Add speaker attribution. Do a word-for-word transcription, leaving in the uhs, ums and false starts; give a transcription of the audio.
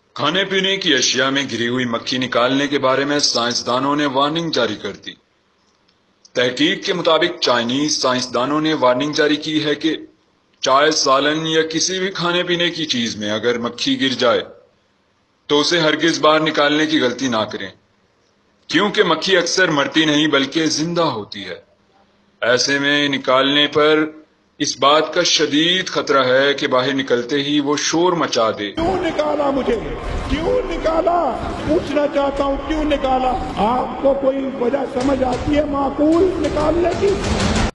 Speaker 1: खाने पीने की अशिया में गिरी हुई मक्खी निकालने के बारे में साइंसदानों ने वार्निंग जारी कर दी। तहकीक के मुताबिक चाइनीज साइंसदानों ने वार्निंग जारी की है कि चाय, सालन या किसी भी खाने पीने की चीज में अगर मक्खी गिर जाए तो उसे हरगिज बाहर निकालने की गलती ना करें, क्योंकि मक्खी अक्सर मरती नहीं बल्कि जिंदा होती है। ऐसे में निकालने पर इस बात का शदीद खतरा है कि बाहर निकलते ही वो शोर मचा दे।
Speaker 2: क्यों निकाला मुझे, क्यों निकाला, पूछना चाहता हूँ क्यों निकाला। आपको कोई वजह समझ आती है माकूल निकालने की?